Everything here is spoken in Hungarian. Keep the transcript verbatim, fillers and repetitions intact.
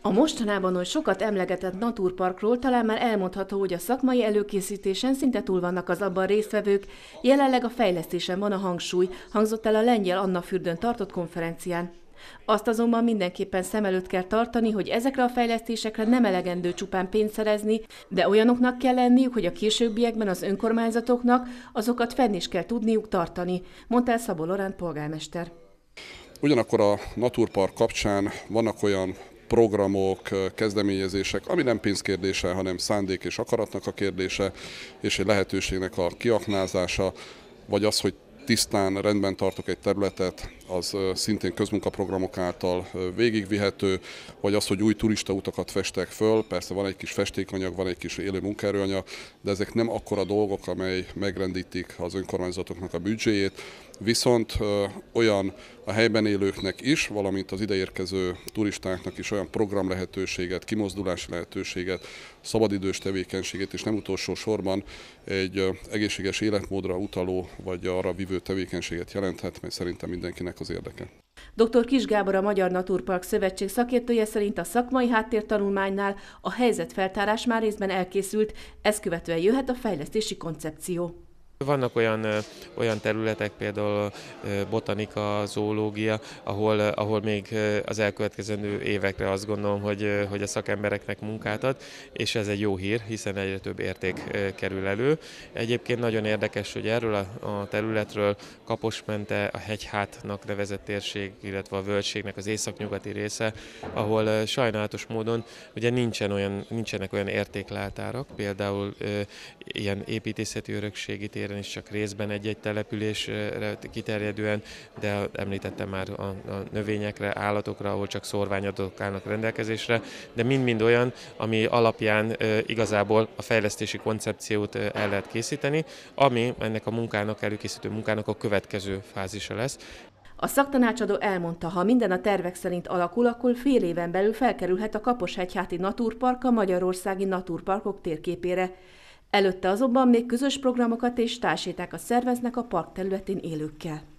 A mostanában oly sokat emlegetett Naturparkról talán már elmondható, hogy a szakmai előkészítésen szinte túl vannak az abban résztvevők, jelenleg a fejlesztésen van a hangsúly, hangzott el a lengyel Annafürdőn tartott konferencián. Azt azonban mindenképpen szem előtt kell tartani, hogy ezekre a fejlesztésekre nem elegendő csupán pénzt szerezni, de olyanoknak kell lenniük, hogy a későbbiekben az önkormányzatoknak azokat fenn is kell tudniuk tartani, mondta el Szabó Loránd polgármester. Ugyanakkor a Naturpark kapcsán vannak olyan programok, kezdeményezések, ami nem pénzkérdése, hanem szándék és akaratnak a kérdése, és egy lehetőségnek a kiaknázása, vagy az, hogy tisztán rendben tartok egy területet, az szintén közmunkaprogramok által végigvihető, vagy az, hogy új turistautakat festek föl, persze van egy kis festékanyag, van egy kis élő munkaerőanyag, de ezek nem akkora dolgok, amely megrendítik az önkormányzatoknak a büdzséjét, viszont olyan a helyben élőknek is, valamint az ideérkező turistáknak is olyan program lehetőséget, kimozdulási lehetőséget, szabadidős tevékenységet, és nem utolsó sorban egy egészséges életmódra utaló, vagy arra vívő tevékenységet jelenthet, mely szerintem mindenkinek az érdeke. doktor Kiss Gábor, a Magyar Naturpark Szövetség szakértője szerint a szakmai háttértanulmánynál a helyzetfeltárás már részben elkészült, ezt követően jöhet a fejlesztési koncepció. Vannak olyan, olyan területek, például botanika, zoológia, ahol, ahol még az elkövetkezendő évekre azt gondolom, hogy, hogy a szakembereknek munkát ad, és ez egy jó hír, hiszen egyre több érték kerül elő. Egyébként nagyon érdekes, hogy erről a, a területről Kaposmente, a hegyhátnak nevezett térség, illetve a völgységnek az északnyugati része, ahol sajnálatos módon ugye nincsen olyan, nincsenek olyan értékleltárak, például ilyen építészeti örökségi téren is csak részben egy-egy településre kiterjedően, de említettem már a, a növényekre, állatokra, ahol csak szórványadatok állnak rendelkezésre, de mind-mind olyan, ami alapján e, igazából a fejlesztési koncepciót e, el lehet készíteni, ami ennek a munkának, előkészítő munkának a következő fázisa lesz. A szaktanácsadó elmondta, ha minden a tervek szerint alakul, akkor fél éven belül felkerülhet a Kaposhegyháti Naturpark a magyarországi naturparkok térképére. Előtte azonban még közös programokat és társétákat szerveznek a park területén élőkkel.